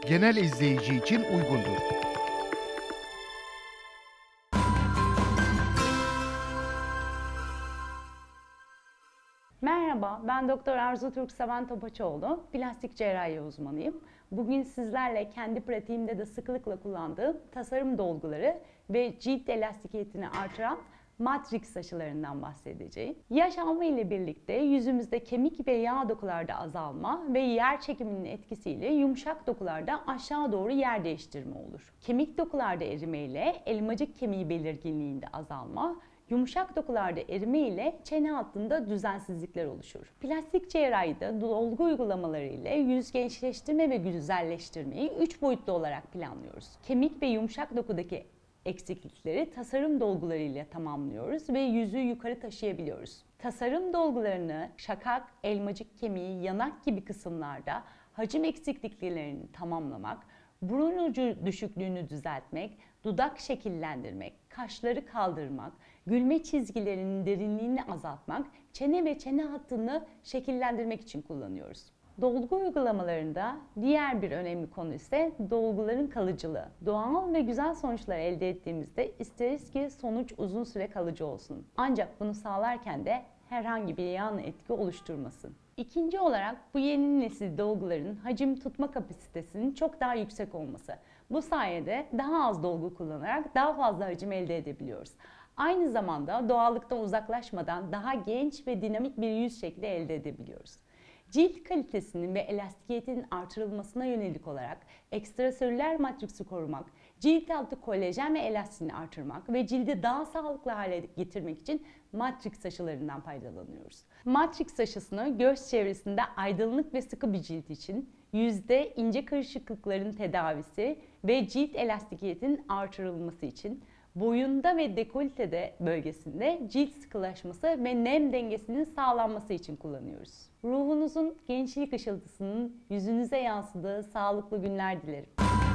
genel izleyici için uygundur. Merhaba, ben Doktor Arzu Türkseven Topaçoğlu, plastik cerrahi uzmanıyım. Bugün sizlerle kendi pratiğimde de sıklıkla kullandığım tasarım dolguları ve cilt elastikiyetini artıran Matrix aşılarından bahsedeceğim. Yaş alma ile birlikte yüzümüzde kemik ve yağ dokularda azalma ve yer çekiminin etkisiyle yumuşak dokularda aşağı doğru yer değiştirme olur. Kemik dokularda erime ile elmacık kemiği belirginliğinde azalma, yumuşak dokularda erime ile çene altında düzensizlikler oluşur. Plastik cerrahide dolgu uygulamaları ile yüz gençleştirme ve güzelleştirmeyi 3 boyutlu olarak planlıyoruz. Kemik ve yumuşak dokudaki eksiklikleri tasarım dolguları ile tamamlıyoruz ve yüzü yukarı taşıyabiliyoruz. Tasarım dolgularını şakak, elmacık kemiği, yanak gibi kısımlarda hacim eksikliklerini tamamlamak, burun ucu düşüklüğünü düzeltmek, dudak şekillendirmek, kaşları kaldırmak, gülme çizgilerinin derinliğini azaltmak, çene ve çene hattını şekillendirmek için kullanıyoruz. Dolgu uygulamalarında diğer bir önemli konu ise dolguların kalıcılığı. Doğal ve güzel sonuçlar elde ettiğimizde isteriz ki sonuç uzun süre kalıcı olsun. Ancak bunu sağlarken de herhangi bir yan etki oluşturmasın. İkinci olarak bu yeni nesil dolguların hacim tutma kapasitesinin çok daha yüksek olması. Bu sayede daha az dolgu kullanarak daha fazla hacim elde edebiliyoruz. Aynı zamanda doğallıktan uzaklaşmadan daha genç ve dinamik bir yüz şekli elde edebiliyoruz. Cilt kalitesinin ve elastikiyetinin artırılmasına yönelik olarak ekstraselüler matriksi korumak, cilt altı kolajen ve elastiğini artırmak ve cildi daha sağlıklı hale getirmek için Matrix aşılarından faydalanıyoruz. Matrix aşısını göz çevresinde aydınlık ve sıkı bir cilt için, yüzde ince kırışıklıkların tedavisi ve cilt elastikiyetinin artırılması için, boyunda ve dekoltede bölgesinde cilt sıkılaşması ve nem dengesinin sağlanması için kullanıyoruz. Ruhunuzun gençlik ışıltısının yüzünüze yansıdığı sağlıklı günler dilerim.